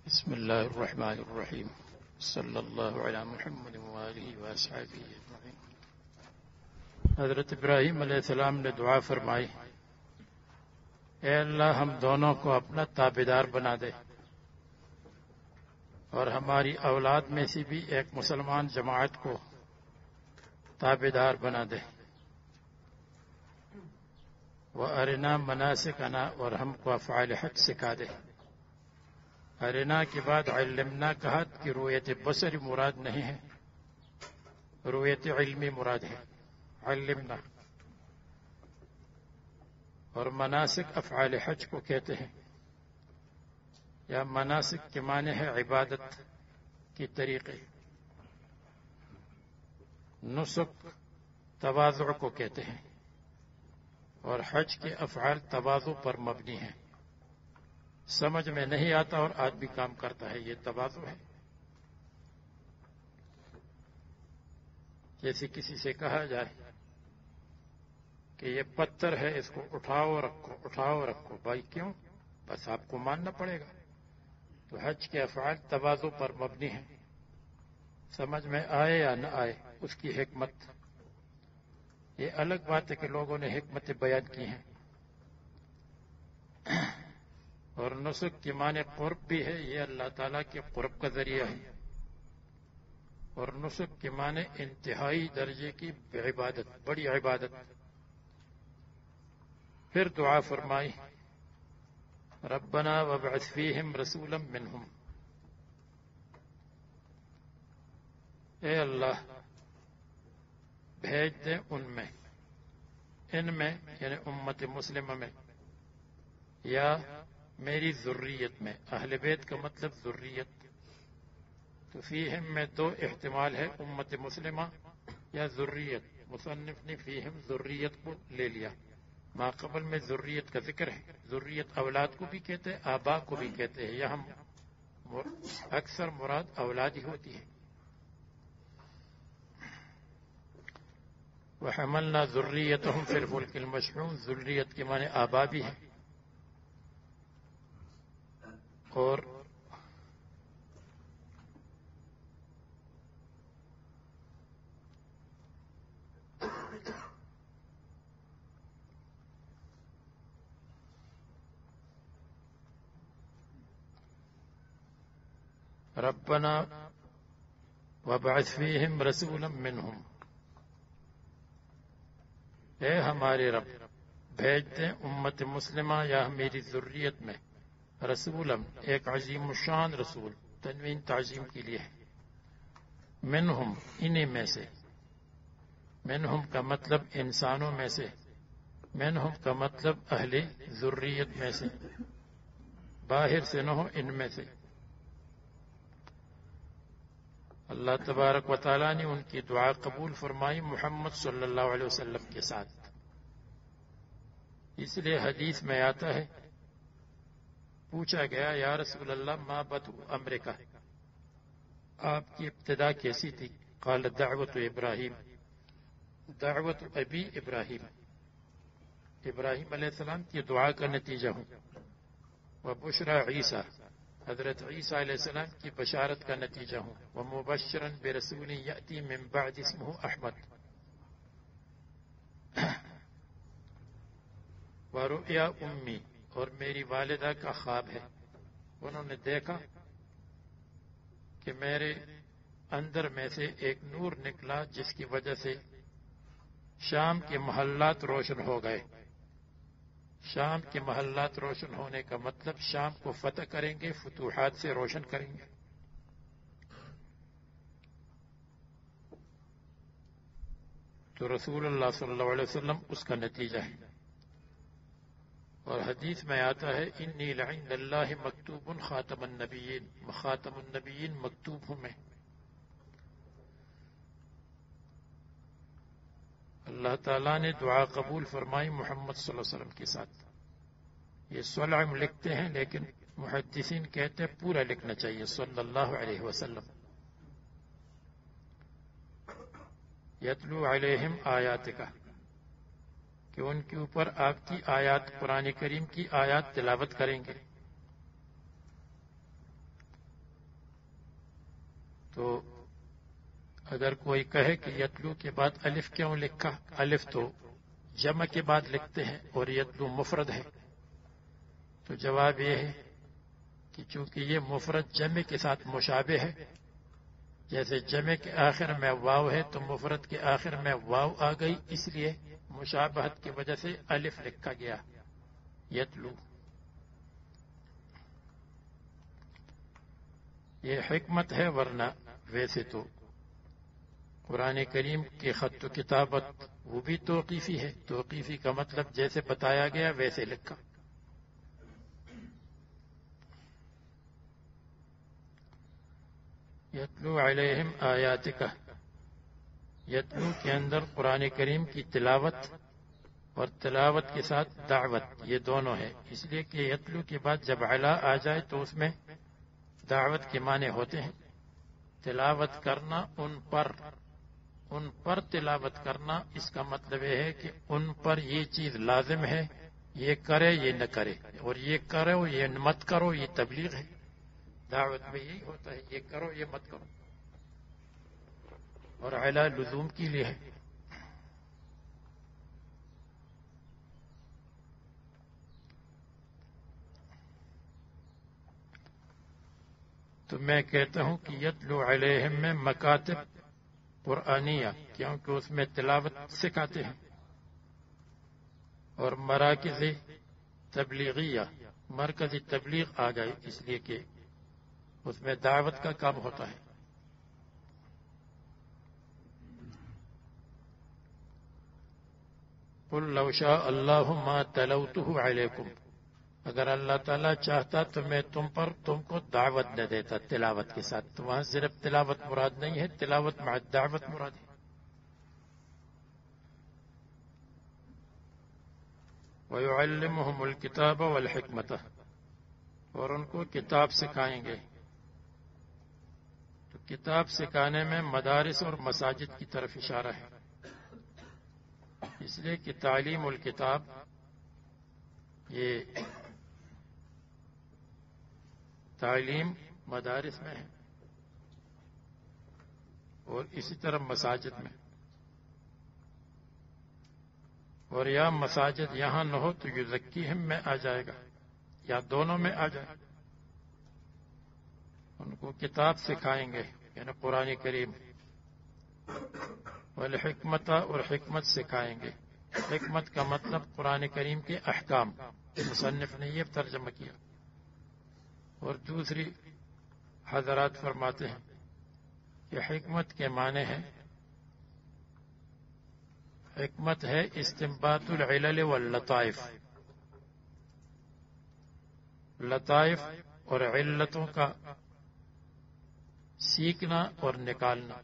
بسم اللہ الرحمن الرحیم صلی اللہ علی محمد وآلہ وصحبہ اجمعین۔ حضرت ابراہیم علیہ السلام نے دعا فرمائی، اے اللہ ہم دونوں کو اپنا تابعدار بنا دے اور ہماری اولاد میں سے بھی ایک مسلمان جماعت کو تابعدار بنا دے، وَأَرِنَا مَنَاسِكَنَا اور ہم کو افعال حج سکھا دے۔ ارنا کے بعد علمنا کہا کہ رؤیت بصری مراد نہیں ہے، رؤیت علمی مراد ہے، علمنا۔ اور مناسک افعال حج کو کہتے ہیں، یا مناسک کے معنی ہے عبادت کی طریقے۔ نسک تواضع کو کہتے ہیں، اور حج کے افعال تواضع پر مبنی ہیں۔ سمجھ میں نہیں آتا اور آدمی کام کرتا ہے، یہ تواضع ہے۔ جیسے کسی سے کہا جائے کہ یہ پتھر ہے، اس کو اٹھاؤ رکھو اٹھاؤ رکھو، بھائی کیوں؟ بس آپ کو ماننا پڑے گا۔ تو حج کے افعال تواضع پر مبنی ہیں، سمجھ میں آئے یا نہ آئے اس کی حکمت۔ یہ الگ بات ہے کہ لوگوں نے حکمتیں بیان کی ہیں۔ اور نسک کے معنی قرب بھی ہے، یہ اللہ تعالیٰ کے قرب کا ذریعہ ہے۔ اور نسک کے معنی انتہائی درجے کی عبادت، بڑی عبادت۔ پھر دعا فرمائی، ربنا وابعث فیہم رسولا منہم، اے اللہ بھیج دیں ان میں یعنی امت مسلمہ میں، یا میری ذریت میں۔ اہل بیت کا مطلب ذریت، تو فیہم میں دو احتمال ہے، امت مسلمہ یا ذریت۔ مصنف نے فیہم ذریت کو لے لیا، ما قبل میں ذریت کا ذکر ہے۔ ذریت اولاد کو بھی کہتے ہیں، آبا کو بھی کہتے ہیں، یہاں اکثر مراد اولاد ہی ہوتی ہے۔ وحملنا ذریتہم فی الفلک المشحون، ذریت کے معنی آبا بھی ہے۔ اور ربنا وابعث فیہم رسولا منہم، اے ہمارے رب بھیج دیں امت مسلمہ یا میری ذریت میں رسولا، ایک عظیم الشان رسول، تنوین تعظیم کے لیے ہے۔ منہم انہی میں سے، منہم کا مطلب انسانوں میں سے، منہم کا مطلب اہل ذریت میں سے، باہر سے نہ ہو، ان میں سے۔ اللہ تبارک و تعالیٰ نے ان کی دعا قبول فرمائی محمد صلی اللہ علیہ وسلم کے ساتھ۔ اس لیے حدیث میں آتا ہے، پوچھا گیا یا رسول اللہ ما بدء امرک، آپ کی ابتدا کیسی تھی؟ قال دعوت ابراہیم، دعوت ابی ابراہیم، ابراہیم علیہ السلام کی دعا کا نتیجہ ہوں۔ وبشرى عیسیٰ، حضرت عیسیٰ علیہ السلام کی بشارت کا نتیجہ ہوں۔ ومبشرا برسول یأتی من بعد اسمہ احمد۔ ورؤیا امی، اور میری والدہ کا خواب ہے، انہوں نے دیکھا کہ میرے اندر میں سے ایک نور نکلا جس کی وجہ سے شام کے محلات روشن ہو گئے۔ شام کے محلات روشن ہونے کا مطلب شام کو فتح کریں گے، فتوحات سے روشن کریں گے۔ تو رسول اللہ صلی اللہ علیہ وسلم اس کا نتیجہ ہے۔ اور حدیث میں آتا ہے، انی لعند اللہ مکتوب خاتم النبیین، خاتم النبیین مکتوب ہوں میں۔ اللہ تعالیٰ نے دعا قبول فرمائی محمد صلی اللہ علیہ وسلم کے ساتھ۔ یہ صلعم لکھتے ہیں لیکن محدثین کہتے ہیں پورا لکھنا چاہیے صلی اللہ علیہ وسلم۔ یتلو علیہم آیاتک، کہ ان کے اوپر آپ کی آیات، قرآن کریم کی آیات تلاوت کریں گے۔ تو اگر کوئی کہے کہ یتلو کے بعد الف کیوں لکھا، الف تو جمع کے بعد لکھتے ہیں اور یتلو مفرد ہے، تو جواب یہ ہے کہ چونکہ یہ مفرد جمع کے ساتھ مشابہ ہے، جیسے جمع کے آخر میں واو ہے تو مفرد کے آخر میں واو آ گئی، اس لیے مشابہت کی وجہ سے الف لکھا گیا یتلو۔ یہ حکمت ہے، ورنہ ویسے تو قرآن کریم کی خط و کتابت وہ بھی توقیفی ہے۔ توقیفی کا مطلب جیسے بتایا گیا ویسے لکھا۔ یتلو علیہم آیاتک، یتلو کے اندر قرآن کریم کی تلاوت اور تلاوت کے ساتھ دعوت، یہ دونوں ہے، اس لیے کہ یتلو کے بعد جب علا آ جائے تو اس میں دعوت کے معنی ہوتے ہیں، تلاوت کرنا ان پر تلاوت کرنا، اس کا مطلب یہ ہے کہ ان پر یہ چیز لازم ہے، یہ کرے یہ نہ کرے، اور یہ کرو یہ مت کرو، یہ تبلیغ ہے۔ دعوت میں یہی ہوتا ہے، یہ کرو یہ مت کرو، اور علا لزوم کے لیے ہے۔ تو میں کہتا ہوں کہ یتلو علیہم میں مکاتب قرآنیہ، کیونکہ اس میں تلاوت سکھاتے ہیں، اور مراکز تبلیغیہ، مرکزی تبلیغ آ گئی، اس لیے کہ اس میں دعوت کا کام ہوتا ہے۔ قل لو شاء اللہ ما تلوتہ علیکم، اگر اللہ تعالیٰ چاہتا تو میں تم کو دعوت نہ دیتا تلاوت کے ساتھ، تو وہاں صرف تلاوت مراد نہیں ہے، تلاوت مع دعوت مراد ہے۔ وَيُعَلِّمُهُمُ الْكِتَابَ وَالْحِكْمَةَ، اور ان کو کتاب سکھائیں گے۔ تو کتاب سکھانے میں مدارس اور مساجد کی طرف اشارہ ہے، اس لیے کہ تعلیم الکتاب یہ تعلیم مدارس میں ہے، اور اسی طرح مساجد میں، اور یا مساجد یہاں نہ ہو تو یزکیہم میں آ جائے گا، یا دونوں میں آ جائے گا۔ ان کو کتاب سکھائیں گے یعنی قرآن کریم، والحکمت، اور حکمت سکھائیں گے۔ حکمت کا مطلب قرآن کریم کے احکام، مصنف نے یہ ترجمہ کیا۔ اور دوسری حضرات فرماتے ہیں کہ حکمت کے معنی ہے، حکمت ہے استنباط العلل واللطائف، لطائف اور علتوں کا سیکھنا اور نکالنا۔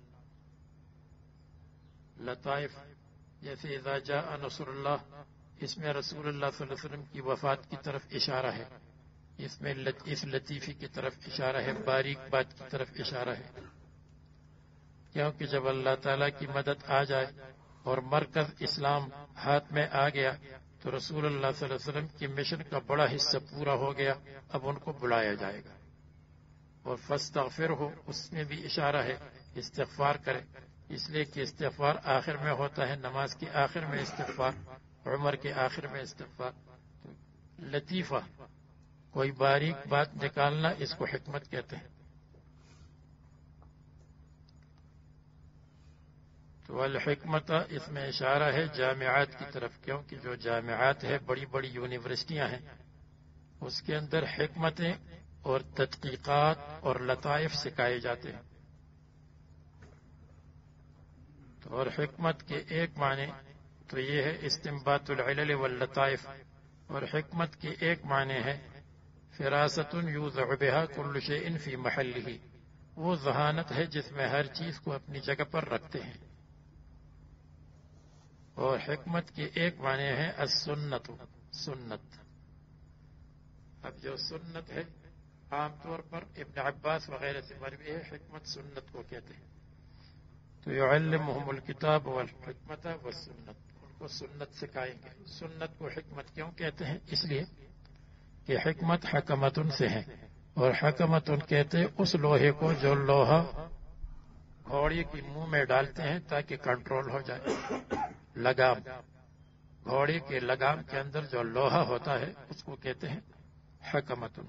لطائف جیسے اذا جاء نصر اللہ، اس میں رسول اللہ صلی اللہ علیہ وسلم کی وفات کی طرف اشارہ ہے، اس میں اس لطیفی کی طرف اشارہ ہے، باریک بات کی طرف اشارہ ہے، کیونکہ جب اللہ تعالیٰ کی مدد آ جائے اور مرکز اسلام ہاتھ میں آ گیا تو رسول اللہ صلی اللہ علیہ وسلم کی مشن کا بڑا حصہ پورا ہو گیا، اب ان کو بلایا جائے گا۔ اور فاستغفرہ، اس میں بھی اشارہ ہے استغفار کرے، اس لیے کہ استغفار آخر میں ہوتا ہے، نماز کے آخر میں استغفار، عمر کے آخر میں استغفار۔ لطیفہ، کوئی باریک بات نکالنا، اس کو حکمت کہتے ہیں۔ تو الحکمت، اس میں اشارہ ہے جامعات کی طرف، کیونکہ جو جامعات ہے بڑی بڑی یونیورسٹیاں ہیں، اس کے اندر حکمتیں اور تحقیقات اور لطائف سکھائے جاتے ہیں۔ اور حکمت کے ایک معنی تو یہ ہے استنباط العلل واللطائف، اور حکمت کے ایک معنی ہے فراست یوضع بها كل شيء في محله، وہ ذہانت ہے جس میں ہر چیز کو اپنی جگہ پر رکھتے ہیں۔ اور حکمت کے ایک معنی ہے السنت، سنت۔ اب جو سنت ہے عام طور پر ابن عباس وغیرہ سے مروی ہے، حکمت سنت کو کہتے ہیں۔ تو یعلمہم الکتاب والحکمت والسنت، ان کو سنت سکھائیں گے۔ سنت کو حکمت کیوں کہتے ہیں؟ اس لیے کہ حکمت حکمتن سے ہے، اور حکمتن کہتے اس لوہے کو جو لوہا گھوڑے کے منہ میں ڈالتے ہیں تاکہ کنٹرول ہو جائے. لگام، گھوڑے کے لگام کے اندر جو لوہا ہوتا ہے اس کو کہتے ہیں حکمت.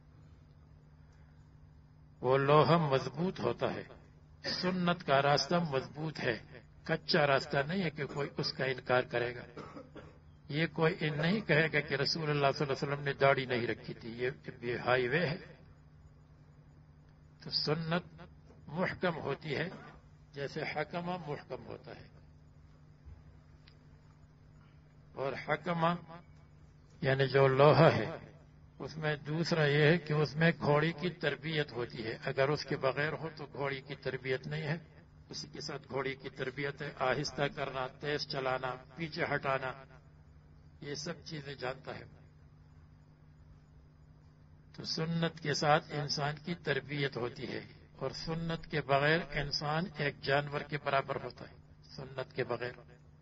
وہ لوہا مضبوط ہوتا ہے. سنت کا راستہ مضبوط ہے، کچا راستہ نہیں ہے کہ کوئی اس کا انکار کرے گا. یہ کوئی نہیں کہے گا کہ رسول اللہ صلی اللہ علیہ وسلم نے داڑھی نہیں رکھی تھی، یہ ہائی وے ہے. تو سنت محکم ہوتی ہے جیسے حکمہ محکم ہوتا ہے. اور حکمہ یعنی جو لوہا ہے اس میں دوسرا یہ ہے کہ اس میں گھوڑی کی تربیت ہوتی ہے. اگر اس کے بغیر ہو تو گھوڑی کی تربیت نہیں ہے. اسی کے ساتھ گھوڑی کی تربیت ہے، آہستہ کرنا، تیز چلانا، پیچھے ہٹانا، یہ سب چیزیں جانتا ہے. تو سنت کے ساتھ انسان کی تربیت ہوتی ہے، اور سنت کے بغیر انسان ایک جانور کے برابر ہوتا ہے، سنت کے بغیر.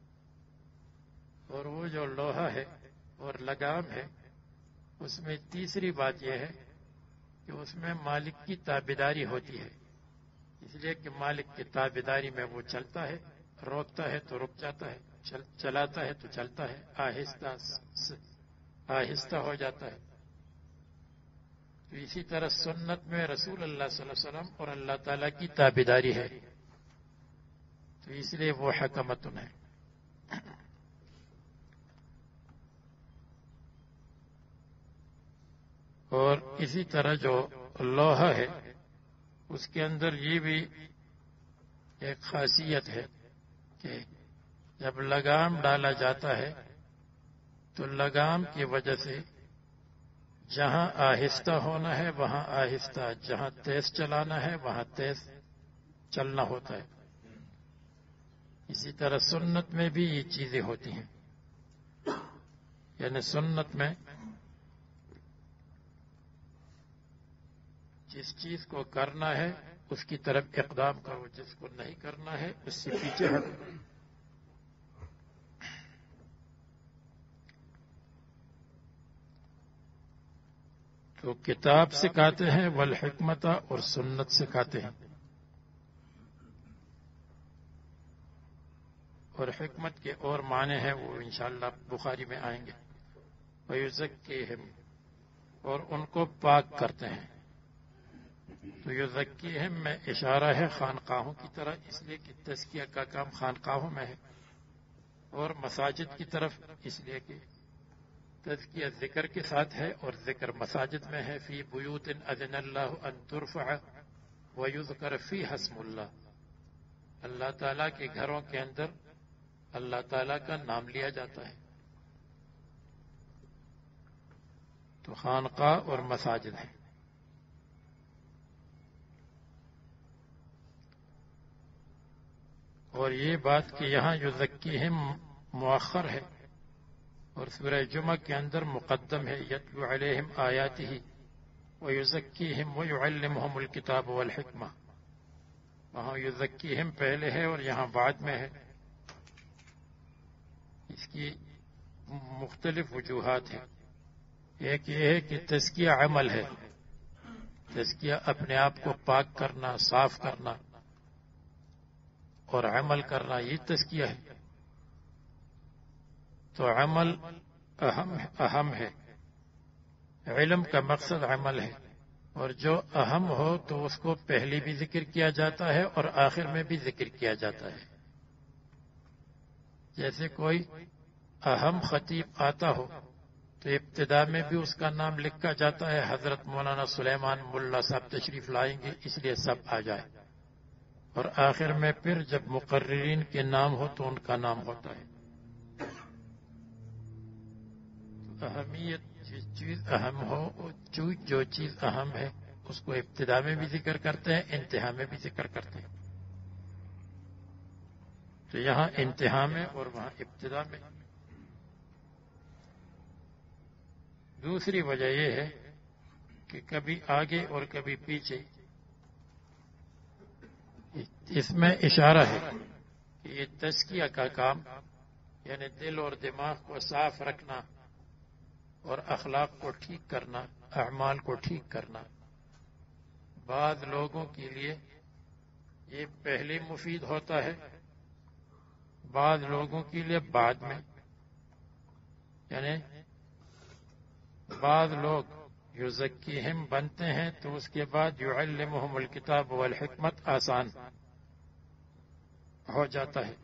اور وہ جو لوہا ہے اور لگام ہے اس میں تیسری بات یہ ہے کہ اس میں مالک کی تابعداری ہوتی ہے. اس لیے کہ مالک کی تابعداری میں وہ چلتا ہے، روکتا ہے تو رک جاتا ہے، چلاتا ہے تو چلتا ہے، آہستہ ہو جاتا ہے. تو اسی طرح سنت میں رسول اللہ صلی اللہ علیہ وسلم اور اللہ تعالیٰ کی تابعداری ہے، تو اس لیے وہ حکمتن ہے. اور اسی طرح جو لوہا ہے اس کے اندر یہ بھی ایک خاصیت ہے کہ جب لگام ڈالا جاتا ہے تو لگام کی وجہ سے جہاں آہستہ ہونا ہے وہاں آہستہ، جہاں تیز چلانا ہے وہاں تیز چلنا ہوتا ہے. اسی طرح سنت میں بھی یہ چیزیں ہوتی ہیں. یعنی سنت میں جس چیز کو کرنا ہے اس کی طرف اقدام کرو، جس کو نہیں کرنا ہے اس سے پیچھے ہٹو. تو کتاب سکھاتے ہیں والحکمت، اور سنت سکھاتے ہیں. اور حکمت کے اور معنی ہیں وہ انشاءاللہ بخاری میں آئیں گے. وَيُزَكِّيهِمْ، اور ان کو پاک کرتے ہیں. تو یزکیہم میں اشارہ ہے خانقاہوں کی طرح، اس لیے کہ تزکیہ کا کام خانقاہوں میں ہے، اور مساجد کی طرف اس لیے کہ تزکیہ ذکر کے ساتھ ہے اور ذکر مساجد میں ہے. فی بیوت اذن اللہ ان ترفع ویذکر فیہا اسم اللہ، اللہ تعالیٰ کے گھروں کے اندر اللہ تعالیٰ کا نام لیا جاتا ہے. تو خانقاہ اور مساجد ہیں. اور یہ بات کہ یہاں یزکیہم مؤخر ہے اور سورہ جمعہ کے اندر مقدم ہے. یتلو علیہم آیاتہ ویزکیہم ویعلمہم الکتاب والحکمہ. وہاں یزکیہم پہلے ہے اور یہاں بعد میں ہے. اس کی مختلف وجوہات ہیں. ایک یہ ہے کہ تزکیہ عمل ہے، تزکیہ اپنے آپ کو پاک کرنا، صاف کرنا اور عمل کرنا، یہ تزکیہ ہے. تو عمل اہم ہے. علم کا مقصد عمل ہے، اور جو اہم ہو تو اس کو پہلے بھی ذکر کیا جاتا ہے اور آخر میں بھی ذکر کیا جاتا ہے. جیسے کوئی اہم خطیب آتا ہو تو ابتدا میں بھی اس کا نام لکھا جاتا ہے. حضرت مولانا سلیمان ملا صاحب تشریف لائیں گے اس لیے سب آ جائے، اور آخر میں پھر جب مقررین کے نام ہو تو ان کا نام ہوتا ہے. اہمیت، جس چیز اہم ہو، جو چیز اہم ہے اس کو ابتدا میں بھی ذکر کرتے ہیں، انتہا میں بھی ذکر کرتے ہیں. تو یہاں انتہا میں اور وہاں ابتدا میں. دوسری وجہ یہ ہے کہ کبھی آگے اور کبھی پیچھے. اس میں اشارہ ہے کہ یہ تزکیہ کا کام یعنی دل اور دماغ کو صاف رکھنا اور اخلاق کو ٹھیک کرنا، اعمال کو ٹھیک کرنا. بعض لوگوں کے لیے یہ پہلے مفید ہوتا ہے، بعض لوگوں کے لیے بعد میں، یعنی بعض لوگ یزکیہم بنتے ہیں تو اس کے بعد یعلمہم الکتاب والحکمت آسان ہو جاتا ہے،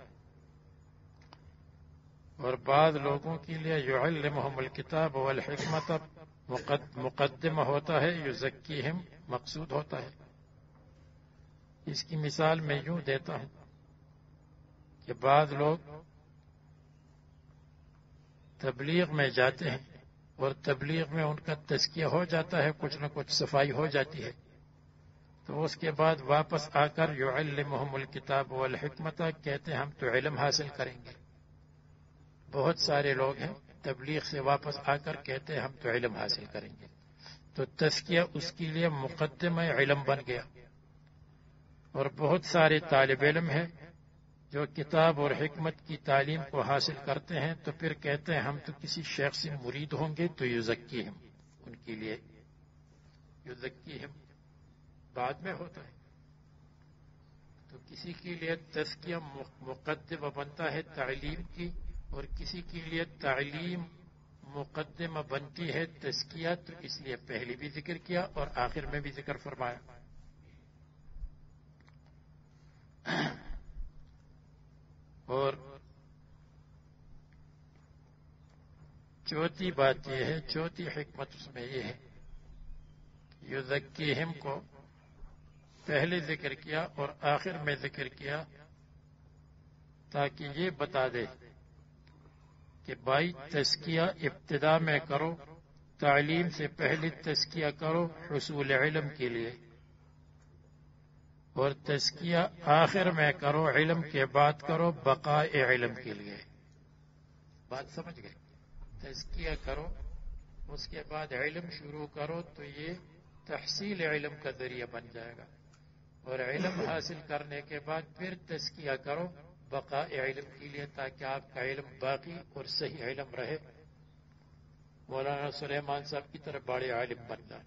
اور بعض لوگوں کے لیے یعلمہم الکتاب والحکمت مقدمہ ہوتا ہے، یزکیہم مقصود ہوتا ہے۔ اس کی مثال میں یوں دیتا ہوں کہ بعض لوگ تبلیغ میں جاتے ہیں اور تبلیغ میں ان کا تزکیہ ہو جاتا ہے، کچھ نہ کچھ صفائی ہو جاتی ہے، تو اس کے بعد واپس آ کر یعلمہم الکتاب والحکمت کہتے ہیں ہم تو علم حاصل کریں گے۔ بہت سارے لوگ ہیں تبلیغ سے واپس آ کر کہتے ہیں ہم تو علم حاصل کریں گے، تو تزکیہ اس کے لیے مقدمہ علم بن گیا۔ اور بہت سارے طالب علم ہیں جو کتاب اور حکمت کی تعلیم کو حاصل کرتے ہیں تو پھر کہتے ہیں ہم تو کسی شیخ سے مرید ہوں گے تو یزکیہم، ان کے لیے یزکیہم بعد میں ہوتا ہے۔ تو کسی کے لیے تزکیہ مقدمہ بنتا ہے تعلیم کی، اور کسی کے لیے تعلیم مقدمہ بنتی ہے تزکیہ، تو اس لیے پہلے بھی ذکر کیا اور آخر میں بھی ذکر فرمایا۔ اور چوتھی بات یہ ہے، چوتھی حکمت اس میں یہ ہے، یزکیہم کو پہلے ذکر کیا اور آخر میں ذکر کیا تاکہ یہ بتا دے کہ بھائی تزکیہ ابتدا میں کرو، تعلیم سے پہلے تزکیہ کرو حصول علم کے لیے، اور تزکیہ آخر میں کرو، علم کے بعد کرو بقاء علم کے لیے۔ بات سمجھ گئے؟ تزکیہ کرو اس کے بعد علم شروع کرو تو یہ تحصیل علم کا ذریعہ بن جائے گا، اور علم حاصل کرنے کے بعد پھر تزکیہ کرو بقاء علم کے لیے تاکہ آپ کا علم باقی اور صحیح علم رہے، مولانا سلیمان صاحب کی طرح بڑے عالم بن جائے۔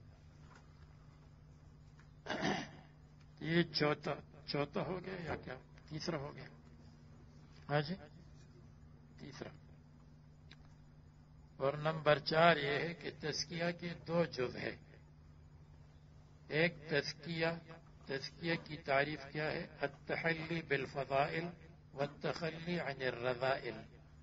یہ چوتھا ہو گیا یا کیا تیسرا ہو گیا؟ ہاں جی تیسرا۔ اور نمبر 4 یہ ہے کہ تزکیہ کے 2 جز ہیں۔ ایک تزکیہ کی تعریف کیا ہے؟ التحلی بالفضائل والتخلی عن الرذائل۔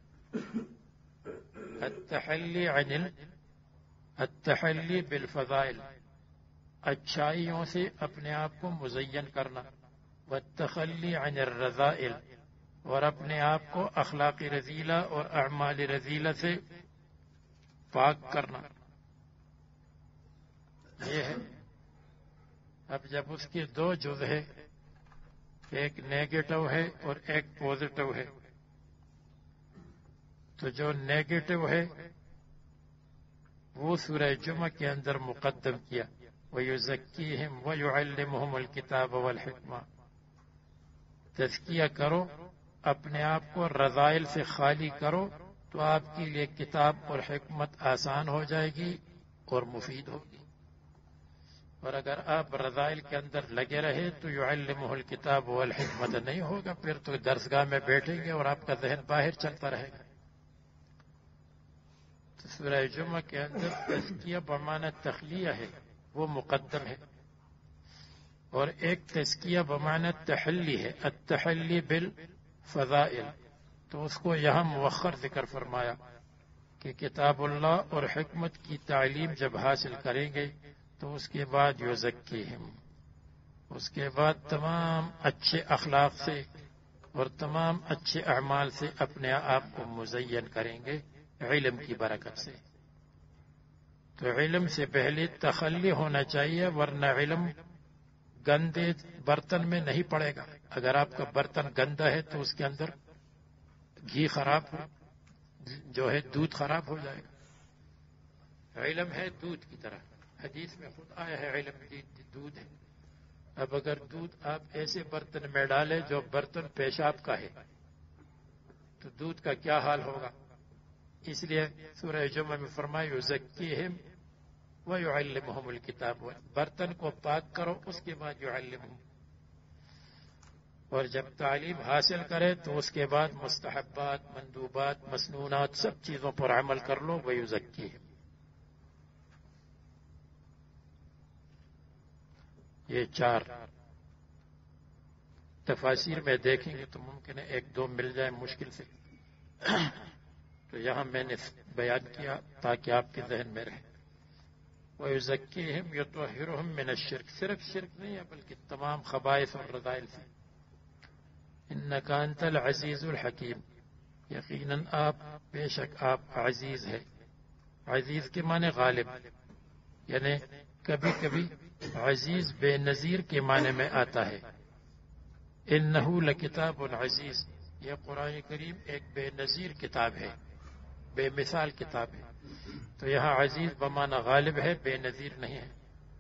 التحلی بالفضائل، اچھائیوں سے اپنے آپ کو مزین کرنا، والتخلی عن الرذائل، اور اپنے آپ کو اخلاق رذیلہ اور اعمال رذیلہ سے پاک کرنا، یہ ہے۔ اب جب اس کے 2 جز ہے، ایک نیگیٹو ہے اور ایک پوزیٹو ہے، تو جو نیگیٹو ہے وہ سورہ جمعہ کے اندر مقدم کیا، وَيُزَكِّيهِمْ وَيُعَلِّمُهُمُ الْكِتَابَ وَالْحِكْمَةَ۔ تزکیہ کرو، اپنے آپ کو رذائل سے خالی کرو تو آپ کے لیے کتاب اور حکمت آسان ہو جائے گی اور مفید ہوگی، اور اگر آپ رذائل کے اندر لگے رہے تو یعلمہ الکتاب والحکمت نہیں ہوگا، پھر تو درسگاہ میں بیٹھیں گے اور آپ کا ذہن باہر چلتا رہے گا۔ تو سورہ جمعہ کے اندر تزکیہ بمعنی تخلیہ ہے، وہ مقدم ہے، اور ایک تزکیہ بمعنی تحلی ہے، التحلی بالفضائل، تو اس کو یہاں مؤخر ذکر فرمایا کہ کتاب اللہ اور حکمت کی تعلیم جب حاصل کریں گے تو اس کے بعد یزکیہم، اس کے بعد تمام اچھے اخلاق سے اور تمام اچھے اعمال سے اپنے آپ کو مزین کریں گے علم کی برکت سے۔ تو علم سے پہلے تخلی ہونا چاہیے، ورنہ علم گندے برتن میں نہیں پڑے گا۔ اگر آپ کا برتن گندا ہے تو اس کے اندر گھی خراب جو ہے دودھ خراب ہو جائے گا۔ علم ہے دودھ کی طرح، حدیث میں خود آیا ہے علم دودھ ہے۔ اب اگر دودھ آپ ایسے برتن میں ڈالیں جو برتن پیشاب کا ہے تو دودھ کا کیا حال ہوگا؟ اس لیے سورہ جمعہ میں فرمایا یزکیہم ویعلمہم الکتاب، برتن کو پاک کرو اس کے بعد یعلمہم۔ اور جب تعلیم حاصل کرے تو اس کے بعد مستحبات، مندوبات، مسنونات سب چیزوں پر عمل کر لو، ویزکیہم۔ یہ 4 تفاسیر میں دیکھیں گے تو ممکن ہے 1-2 مل جائے مشکل سے، تو یہاں میں نے بیان کیا تاکہ آپ کے ذہن میں رہے۔ وَيُزَكِّيهِمْ يُطَهِّرُهُمْ مِنَ الشِّرْكِ، صرف شرک نہیں ہے بلکہ تمام خبائث اور رذائل سے۔ إِنَّكَ أَنْتَ الْعَزِيزُ الْحَكِيمُ، یقیناً آپ، بے شک آپ عزیز ہے۔ عزیز کے معنی غالب، یعنی کبھی کبھی عزیز بے نظیر کے معنی میں آتا ہے۔ إِنَّهُ لَكِتَابٌ عزیز، یہ قرآن کریم ایک بے نظیر کتاب ہے، بے مثال کتاب ہے۔ تو یہاں عزیز بمعنی غالب ہے، بے نظیر نہیں ہے۔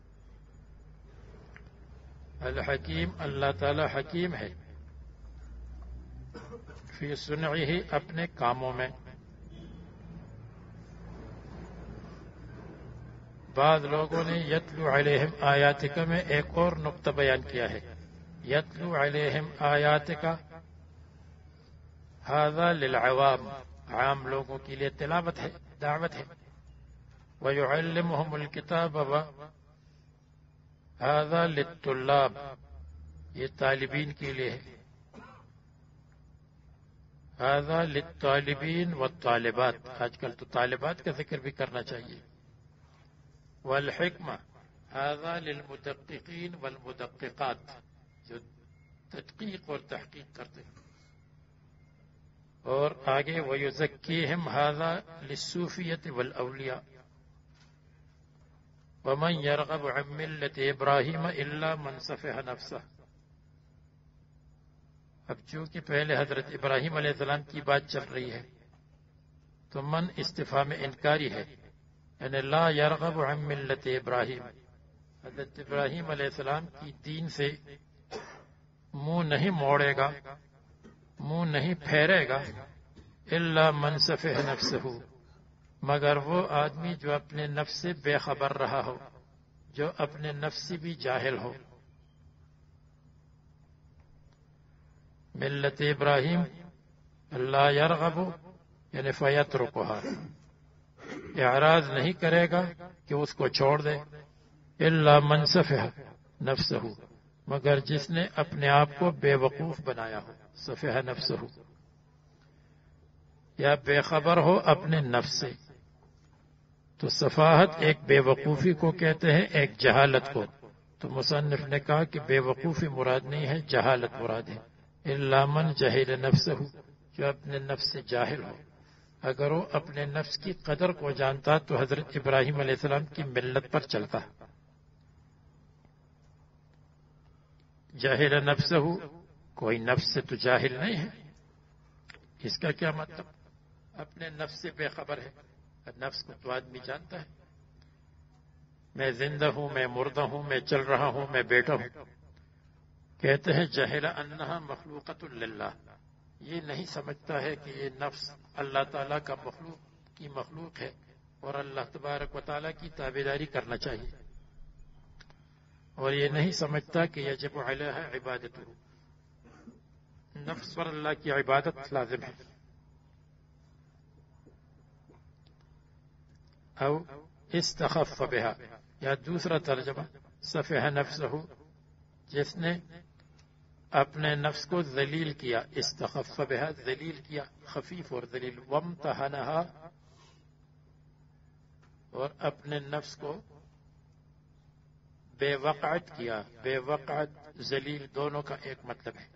الحکیم، اللہ تعالی حکیم ہے، فی صنعہ، اپنے کاموں میں۔ بعض لوگوں نے یتلو علیہم آیاتک میں ایک اور نقطہ بیان کیا ہے۔ یتلو علیہم آیاتک، ھذا للعوام، عام لوگوں کے لیے تلاوت ہے، دعوت ہے۔ وَيُعَلِّمُهُمُ الْكِتَابَ وَهَذَا لِلطُّلَّابِ، یہ طالبین کے لیے ہے۔ هذا للطالبین والطالبات، آج کل تو طالبات کا ذکر بھی کرنا چاہیے۔ والحکمہ، هذا للمدققین والمدققات، جو تدقیق اور تحقیق کرتے ہیں۔ اور آگے وَيُزَكِّيهِمْ، هذا للصوفیۃ والاولیاء۔ وَمَنْ يَرْغَبُ عَنْ مِلَّةِ إِبْرَاهِيمَ إِلَّا مَنْ سَفِهَ نَفْسَهُ۔ اب چونکہ پہلے حضرت ابراہیم علیہ السلام کی بات چل رہی ہے تو من استفہام انکاری ہے، یعنی لا يرغب عن ملت ابراہیم، حضرت ابراہیم علیہ السلام کی دین سے منہ نہیں موڑے گا، منہ نہیں پھیرے گا، الا من سفہ نفسہ، مگر وہ آدمی جو اپنے نفس سے بے خبر رہا ہو، جو اپنے نفس سے بھی جاہل ہو۔ ملت ابراہیم لا یرغب یعنی فیترکھا، اعراض نہیں کرے گا کہ اس کو چھوڑ دے، الا من سفہ نفسہ، مگر جس نے اپنے آپ کو بے وقوف بنایا ہو، سفہ نفسہ، یا بے خبر ہو اپنے نفس سے۔ تو سفاہت ایک بے وقوفی کو کہتے ہیں، ایک جہالت کو۔ تو مصنف نے کہا کہ بے وقوفی مراد نہیں ہے، جہالت مراد ہے۔ الا من جہل نفسہ، جو اپنے نفس سے جاہل ہو۔ اگر وہ اپنے نفس کی قدر کو جانتا تو حضرت ابراہیم علیہ السلام کی ملت پر چلتا۔ جاہل نفسہ، کوئی نفس سے تو جاہل نہیں ہے، اس کا کیا مطلب؟ اپنے نفس سے بے خبر ہے۔ نفس کو تو آدمی جانتا ہے، میں زندہ ہوں، میں مردہ ہوں، میں چل رہا ہوں، میں بیٹھا ہوں۔ کہتے ہیں جہل انہا مخلوقۃ للہ، یہ نہیں سمجھتا ہے کہ یہ نفس اللہ تعالیٰ کا مخلوق ہے اور اللہ تبارک و تعالیٰ کی تابعداری کرنا چاہیے، اور یہ نہیں سمجھتا کہ یجب علیہ عبادتہ، نفس پر اللہ کی عبادت لازم ہے۔ او استخف بها، یا دوسرا ترجمہ سفہ نفسہ، جس نے اپنے نفس کو ذلیل کیا، استخف بها ذلیل کیا، خفیف اور ذلیل، وامتحنها، اور اپنے نفس کو بے وقعت کیا۔ بے وقعت ذلیل دونوں کا ایک مطلب ہے۔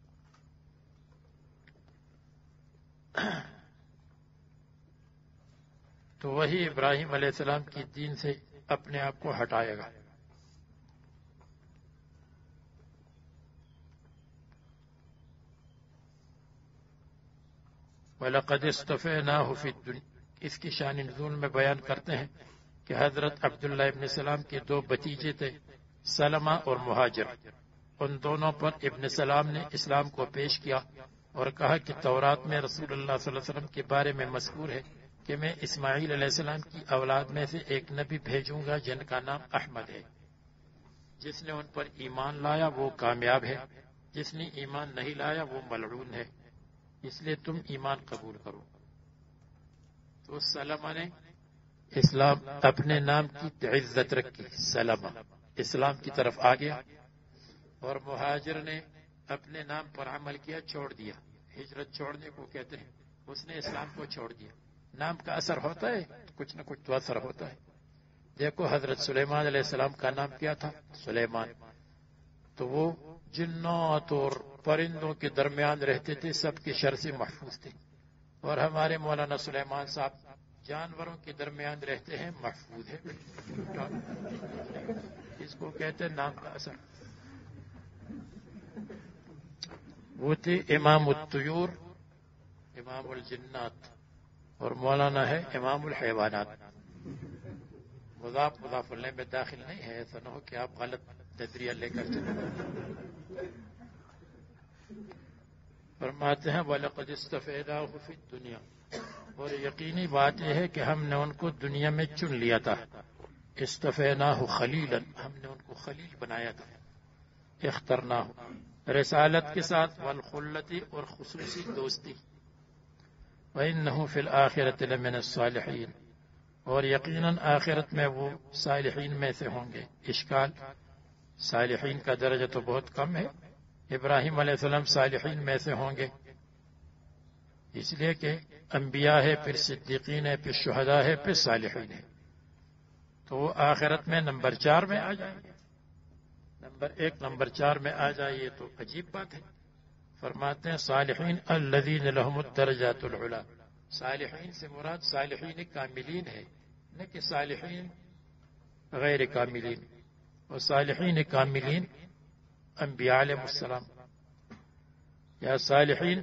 تو وہی ابراہیم علیہ السلام کی دین سے اپنے آپ کو ہٹائے گا۔ وَلَقَدِ اصْطَفَيْنَاهُ فِي الدُّنْيَا، اس کی شان نزول میں بیان کرتے ہیں کہ حضرت عبداللہ ابن سلام کے 2 بھتیجے تھے، سلمہ اور مہاجر۔ ان دونوں پر ابن سلام نے اسلام کو پیش کیا اور کہا کہ تورات میں رسول اللہ صلی اللہ علیہ وسلم کے بارے میں مذکور ہے کہ میں اسماعیل علیہ السلام کی اولاد میں سے ایک نبی بھیجوں گا جن کا نام احمد ہے، جس نے ان پر ایمان لایا وہ کامیاب ہے جس نے ایمان نہیں لایا وہ ملعون ہے، اس لیے تم ایمان قبول کرو۔ تو سلمہ نے اسلام اپنے نام کی عزت رکھی، سلمہ اسلام کی طرف آ گیا، اور مہاجر نے اپنے نام پر عمل کیا، چھوڑ دیا، ہجرت چھوڑنے کو کہتے ہیں، اس نے اسلام کو چھوڑ دیا۔ نام کا اثر ہوتا ہے، کچھ نہ کچھ تو اثر ہوتا ہے۔ دیکھو حضرت سلیمان علیہ السلام کا نام کیا تھا؟ سلیمان۔ تو وہ جنات اور پرندوں کے درمیان رہتے تھے، سب کے شر سے محفوظ تھے، اور ہمارے مولانا سلیمان صاحب جانوروں کے درمیان رہتے ہیں، محفوظ ہے۔ اس کو کہتے ہیں نام کا اثر۔ وہ تھے امام الطیور، امام الجنات، اور مولانا ہے امام الحیوانات۔ مضاف الیہ میں داخل نہیں ہے، ایسا نہ ہو کہ آپ غلط نظریہ لے کر چلیں۔ فرماتے ہیں وَلَقَدِ اسْتَفَيْنَاهُ فِي الدُّنْيَا، اور یقینی بات یہ ہے کہ ہم نے ان کو دنیا میں چن لیا تھا۔ استفیناہ خلیلا، ہم نے ان کو خلیل بنایا تھا۔ اخترناہ، رسالت کے ساتھ، والخلتی، اور خصوصی دوستی۔ وَإِنَّهُ فِي الْآخِرَةِ لَمِنَ الصَّالِحِينَ، اور یقیناً آخرت میں وہ صالحین میں سے ہوں گے۔ اشکال، صالحین کا درجہ تو بہت کم ہے، ابراہیم علیہ السلام صالحین میں سے ہوں گے، اس لیے کہ انبیاء ہے، پھر صدیقین ہے، پھر شہداء ہے، پھر صالحین ہے، تو وہ آخرت میں نمبر 4 میں آ جائیں گے۔ نمبر 1 نمبر 4 میں آ جائیے تو عجیب بات ہے۔ فرماتے ہیں صالحین الذین لہم الدرجات العلی، صالحین سے مراد صالحین کاملین ہے، نہ کہ صالحین غیر کاملین، اور صالحین کاملین انبیاء علیہ السلام، یا صالحین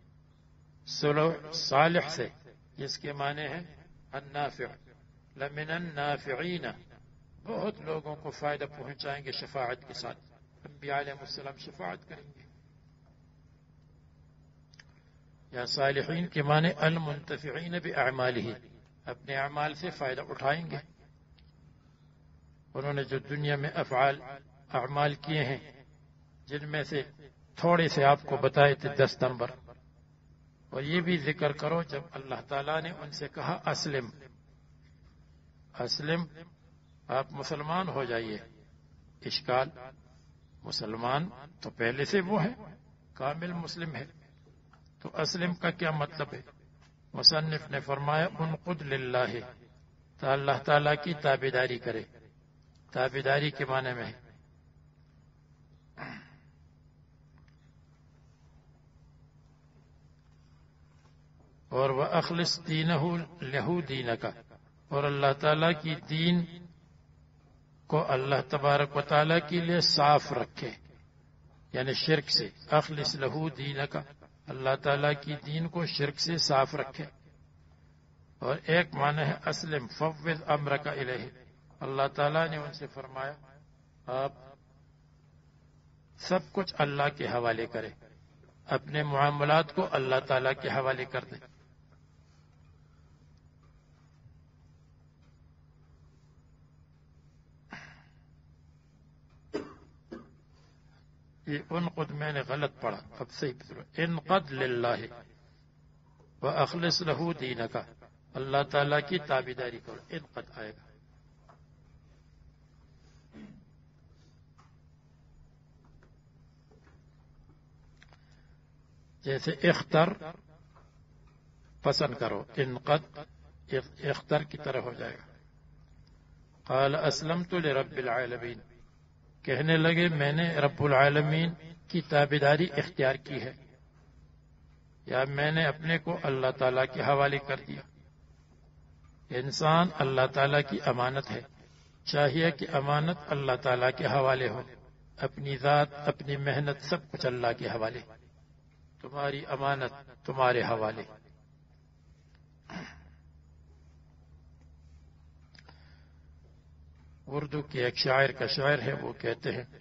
صالح سے جس کے معنی ہے النافع، لمن النافعین، بہت لوگوں کو فائدہ پہنچائیں گے شفاعت کے ساتھ، انبیاء علیہ السلام شفاعت کریں گے۔ یا صالحین کے معنی المنتفعین باعمالہ، اپنے اعمال سے فائدہ اٹھائیں گے۔ انہوں نے جو دنیا میں اعمال کیے ہیں، جن میں سے تھوڑے سے آپ کو بتائے تھے 10 نمبر، اور یہ بھی ذکر کرو جب اللہ تعالیٰ نے ان سے کہا اسلم، اسلم، آپ مسلمان ہو جائیے۔ اشکال، مسلمان تو پہلے سے وہ ہے، کامل مسلم ہے، تو اسلم کا کیا مطلب ہے؟ مصنف نے فرمایا انقد للہ، تو اللہ تعالیٰ کی تابعداری کرے، تابعداری کے معنی میں ہے اور وَأَخْلِصْ دِينَهُ لَهُ دِينَكَ، اور اللہ تعالیٰ کی دین کو اللہ تبارک و تعالیٰ کے لیے صاف رکھے، یعنی شرک سے۔ اخلص لہو دینک، اللہ تعالیٰ کی دین کو شرک سے صاف رکھے۔ اور ایک معنی ہے اسلم فوض امرک الیہ، اللہ تعالیٰ نے ان سے فرمایا آپ سب کچھ اللہ کے حوالے کریں، اپنے معاملات کو اللہ تعالیٰ کے حوالے کر دیں۔ یہ انقد میں نے غلط پڑھا، اب صحیح پڑھو، انقد للہ واخلص لہ دینک، اللہ تعالیٰ کی تابعداری کرو، انقد آئے گا۔ جیسے اختر پسند کرو، انقد اختر کی طرح ہو جائے گا۔ قال اسلمت لرب العالمین، کہنے لگے میں نے رب العالمین کی تابعداری اختیار کی ہے، یا میں نے اپنے کو اللہ تعالیٰ کے حوالے کر دیا۔ انسان اللہ تعالیٰ کی امانت ہے، چاہیے کہ امانت اللہ تعالیٰ کے حوالے ہو، اپنی ذات، اپنی محنت، سب کچھ اللہ کے حوالے، تمہاری امانت تمہارے حوالے۔ اردو کے ایک شاعر کا شاعر ہے، وہ کہتے ہیں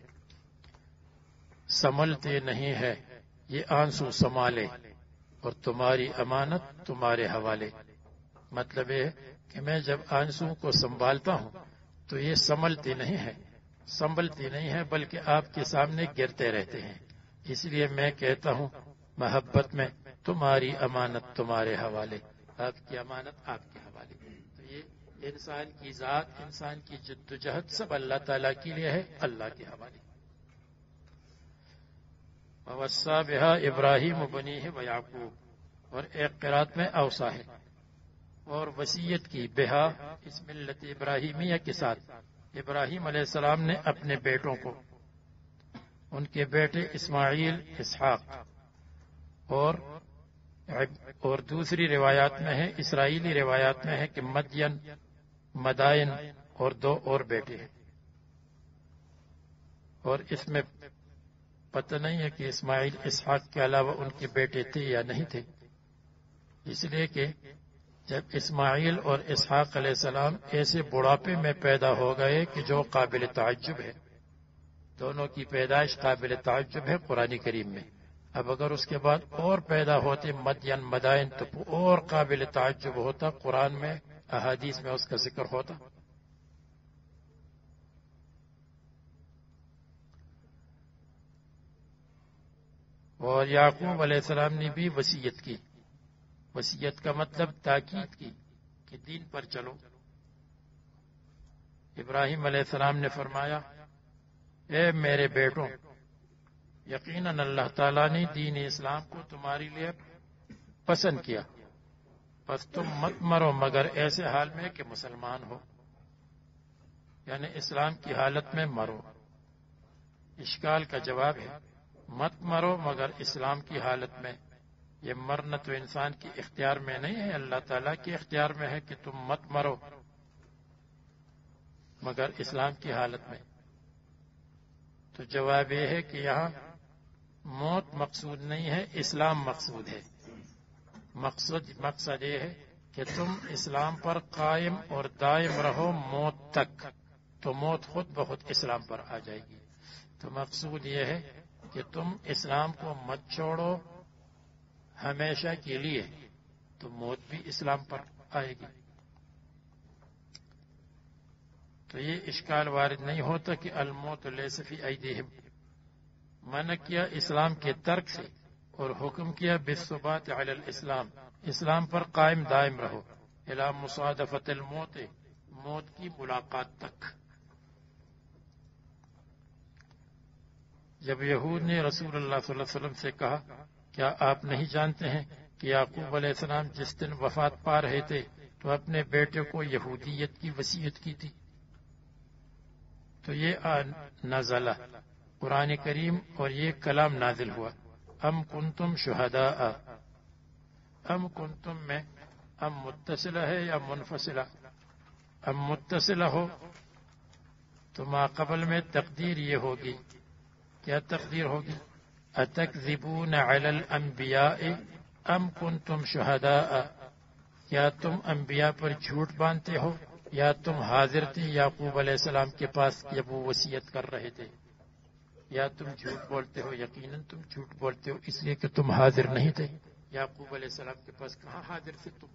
سنبھلتے نہیں ہے یہ آنسو سنبھالے، اور تمہاری امانت تمہارے حوالے۔ مطلب یہ ہے کہ میں جب آنسو کو سنبھالتا ہوں تو یہ سنبھلتی نہیں ہے بلکہ آپ کے سامنے گرتے رہتے ہیں، اس لیے میں کہتا ہوں محبت میں تمہاری امانت تمہارے حوالے، آپ کی امانت آپ کے حوالے۔ تو یہ انسان کی ذات، انسان کی جد و جہد سب اللہ تعالیٰ کے لیے ہے، اللہ کے حوالے۔ وَوَصَّى بِهَا إِبْرَاهِيمُ بَنِيهِ وَيَعْقُوبُ، اور ایک قرات میں اوصا ہے، اور وصیت کی بہا اس ملت ابراہیمیہ کے ساتھ۔ ابراہیم علیہ السلام نے اپنے بیٹوں کو، ان کے بیٹے اسماعیل، اسحاق، اور دوسری روایات میں ہے، اسرائیلی روایات میں ہے کہ مدین، مدائن، اور 2 اور بیٹے ہیں۔ اور اس میں پتہ نہیں ہے کہ اسماعیل، اسحاق کے علاوہ ان کے بیٹے تھے یا نہیں تھے، اس لیے کہ جب اسماعیل اور اسحاق علیہ السلام ایسے بڑھاپے میں پیدا ہو گئے کہ جو قابل تعجب ہے، دونوں کی پیدائش قابل تعجب ہے قرآن کریم میں۔ اب اگر اس کے بعد اور پیدا ہوتے مدین، مدائن، تو اور قابل تعجب ہوتا، قرآن میں، احادیث میں اس کا ذکر ہوتا۔ اور یعقوب علیہ السلام نے بھی وصیت کی، وصیت کا مطلب تاکید کی کہ دین پر چلو۔ ابراہیم علیہ السلام نے فرمایا، اے میرے بیٹوں، یقیناً اللہ تعالیٰ نے دین اسلام کو تمہارے لیے پسند کیا، بس تم مت مرو مگر ایسے حال میں کہ مسلمان ہو، یعنی اسلام کی حالت میں مرو۔ اشکال کا جواب ہے، مت مرو مگر اسلام کی حالت میں۔ یہ مرنا تو انسان کے اختیار میں نہیں ہے، اللہ تعالیٰ کے اختیار میں ہے کہ تم مت مرو مگر اسلام کی حالت میں۔ تو جواب یہ ہے کہ یہاں موت مقصود نہیں ہے، اسلام مقصود ہے۔ مقصد یہ ہے کہ تم اسلام پر قائم اور دائم رہو موت تک، تو موت خود بخود اسلام پر آ جائے گی۔ تو مقصود یہ ہے کہ تم اسلام کو مت چھوڑو ہمیشہ کے لیے، تو موت بھی اسلام پر آئے گی۔ تو یہ اشکال وارد نہیں ہوتا کہ الموت لیس فی ایدیہم، منع کیا اسلام کے ترک سے اور حکم کیا بالثبات علی الاسلام، اسلام پر قائم دائم رہو، الی مصادفت الموت، موت کی ملاقات تک۔ جب یہود نے رسول اللہ صلی اللہ علیہ وسلم سے کہا، کیا آپ نہیں جانتے ہیں کہ یعقوب علیہ السلام جس دن وفات پا رہے تھے تو اپنے بیٹے کو یہودیت کی وصیت کی تھی؟ تو یہ نزلہ قرآن کریم اور یہ کلام نازل ہوا، ام کنتم شہداء، ام کنتم میں ام متصلہ ہے یا منفصلہ؟ ام متصلہ ہو تو ما قبل میں تقدیر یہ ہوگی، کیا تقدیر ہوگی؟ اتکذبون علی الانبیاء ام کنتم شہداء، کیا تم انبیاء پر جھوٹ باندھتے ہو یا تم حاضر تھے یعقوب علیہ السلام کے پاس جب وہ وصیت کر رہے تھے؟ یا تم جھوٹ بولتے ہو؟ یقیناً تم جھوٹ بولتے ہو، اس لیے کہ تم حاضر نہیں تھے یعقوب علیہ السلام کے پاس، کہاں حاضر تھے تم؟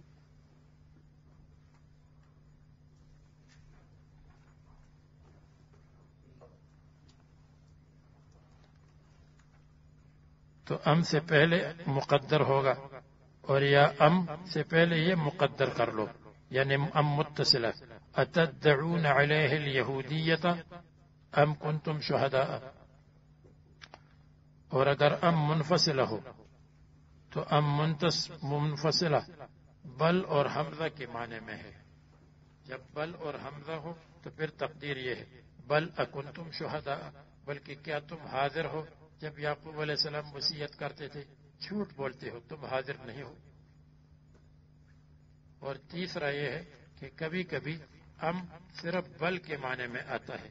تو ام سے پہلے مقدر ہوگا، اور یا ام سے پہلے یہ مقدر کر لو، یعنی ام متصلہ، اتدعون علیہ الیہودیت ام کنتم شہداء۔ اور اگر ام منفصلہ ہو تو ام منفصلہ بل اور حمزہ کے معنی میں ہے۔ جب بل اور حمزہ ہو تو پھر تقدیر یہ ہے، بل اکنتم شہداء، بلکہ کیا تم حاضر ہو جب یعقوب علیہ السلام وصیت کرتے تھے؟ جھوٹ بولتے ہو، تم حاضر نہیں ہو۔ اور تیسرا یہ ہے کہ کبھی کبھی ام صرف بل کے معنی میں آتا ہے،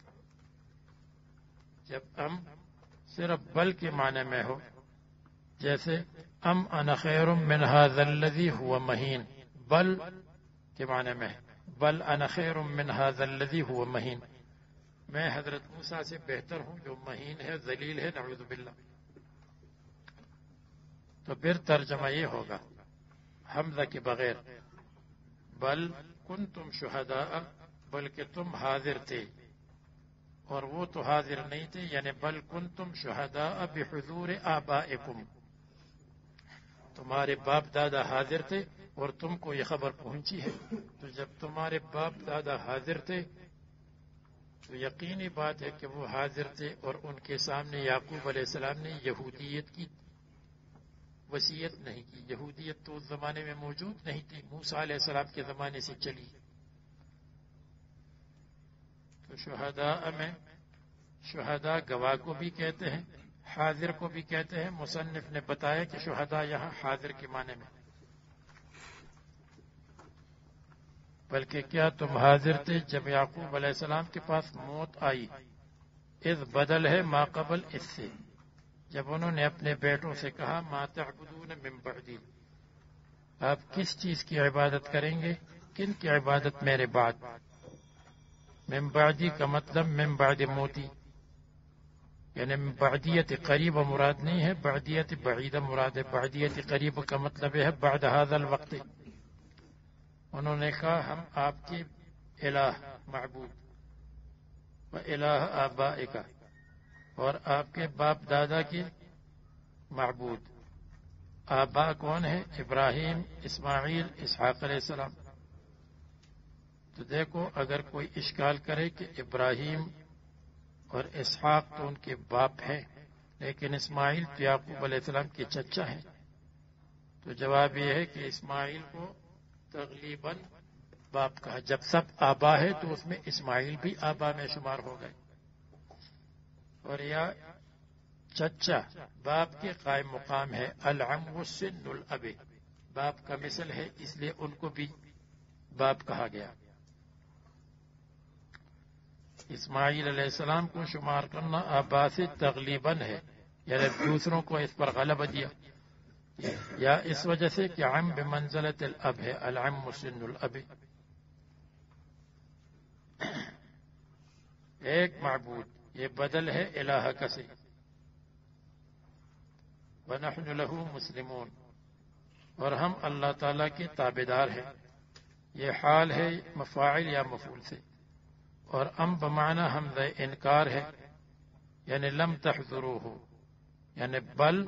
جب ام صرف بل کے معنی میں ہو، جیسے ام انا خیر من ھذا الذی ھو مہین، بل کے معنی میں ہے، بل انا خیر من ھذا الذی ھو مہین، میں حضرت موسیٰ سے بہتر ہوں جو مہین ہے، ذلیل ہے، نعوذ باللہ۔ تو پھر ترجمہ یہ ہوگا حمزہ کے بغیر، بل کنتم شہداء، بلکہ تم حاضر تھے، اور وہ تو حاضر نہیں تھے، یعنی بل کنتم شہداء بحضور آبائکم، تمہارے باپ دادا حاضر تھے اور تم کو یہ خبر پہنچی ہے۔ تو جب تمہارے باپ دادا حاضر تھے تو یقینی بات ہے کہ وہ حاضر تھے، اور ان کے سامنے یعقوب علیہ السلام نے یہودیت کی وصیت نہیں کی۔ یہودیت تو اس زمانے میں موجود نہیں تھی، موسیٰ علیہ السلام کے زمانے سے چلی۔ تو شہداء میں شہداء گواہ کو بھی کہتے ہیں، حاضر کو بھی کہتے ہیں۔ مصنف نے بتایا کہ شہداء یہاں حاضر کے معنی میں، بلکہ کیا تم حاضر تھے جب یعقوب علیہ السلام کے پاس موت آئی؟ اذ بدل ہے ما قبل اس سے، جب انہوں نے اپنے بیٹوں سے کہا ما تعبدون من بعدی، آپ کس چیز کی عبادت کریں گے، کن کی عبادت میرے بعد؟ من بعدی کا مطلب من بعد موتی، یعنی بعدیت قریب مراد نہیں ہے، بعدیت بعیدہ مراد ہے۔ بعدیت قریب کا مطلب ہے بعد هذا الوقت۔ انہوں نے کہا ہم آپ کے الہ معبود و الہ آبائک، اور آپ کے باپ دادا کے معبود۔ آبا کون ہے؟ ابراہیم، اسماعیل، اسحاق علیہ السلام۔ تو دیکھو، اگر کوئی اشکال کرے کہ ابراہیم اور اسحاق تو ان کے باپ ہیں لیکن اسماعیل تو یعقوب علیہ السلام کے چچا ہیں، تو جواب یہ ہے کہ اسماعیل کو تغلیباً باپ کہا۔ جب سب آبا ہے تو اس میں اسماعیل بھی آبا میں شمار ہو گئے، اور یا چچا باپ کے قائم مقام ہے۔ العم سن الاب، باپ کا مثل ہے، اس لیے ان کو بھی باپ کہا گیا۔ اسماعیل علیہ السلام کو شمار کرنا آبا سے تغلیباً ہے، یعنی دوسروں کو اس پر غلبہ دیا، یا اس وجہ سے کہ عم بمنزلت الاب ہے، العم سن الاب۔ ایک معبود، یہ بدل ہے الہ کا سے۔ وَنَحْنُ لَهُ مُسْلِمُونَ، اور ہم اللہ تعالیٰ کے تابعدار ہیں۔ یہ حال ہے مفاعل یا مفعول سے، اور بمعنی حمزہ انکار ہے، یعنی لم تحضروہ، یعنی بل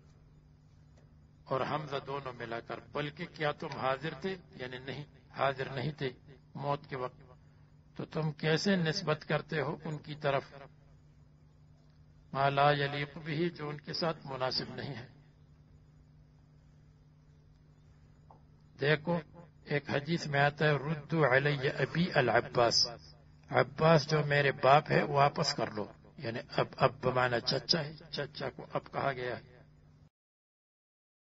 اور حمزہ دونوں ملا کر، بلکہ کیا تم حاضر تھے، یعنی نہیں، حاضر نہیں تھے موت کے وقت، تو تم کیسے نسبت کرتے ہو ان کی طرف ما لا یلیق بھی، جو ان کے ساتھ مناسب نہیں ہے۔ دیکھو، ایک حدیث میں آتا ہے ردو علی ابی العباس، عباس جو میرے باپ ہے واپس کر لو، یعنی اب بمعنی چچا ہے، چچا کو اب کہا گیا ہے۔